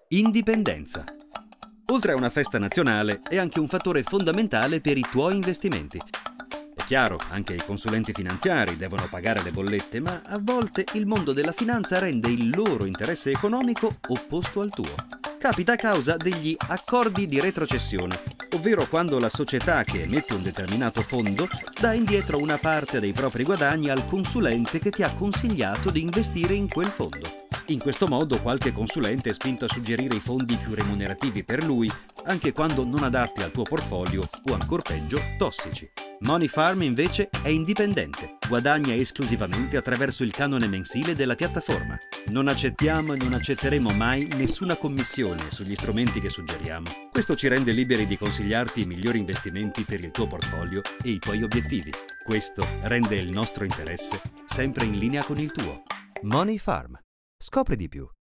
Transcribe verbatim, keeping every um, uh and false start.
Indipendenza. Oltre a una festa nazionale, è anche un fattore fondamentale per i tuoi investimenti. È chiaro, anche i consulenti finanziari devono pagare le bollette, ma a volte il mondo della finanza rende il loro interesse economico opposto al tuo. Capita a causa degli accordi di retrocessione, ovvero quando la società che emette un determinato fondo dà indietro una parte dei propri guadagni al consulente che ti ha consigliato di investire in quel fondo. In questo modo qualche consulente è spinto a suggerire i fondi più remunerativi per lui, anche quando non adatti al tuo portfolio o ancor peggio tossici. Money Farm invece è indipendente, guadagna esclusivamente attraverso il canone mensile della piattaforma. Non accettiamo e non accetteremo mai nessuna commissione sugli strumenti che suggeriamo. Questo ci rende liberi di consigliarti i migliori investimenti per il tuo portfolio e i tuoi obiettivi. Questo rende il nostro interesse sempre in linea con il tuo. Money Farm. Scopri di più.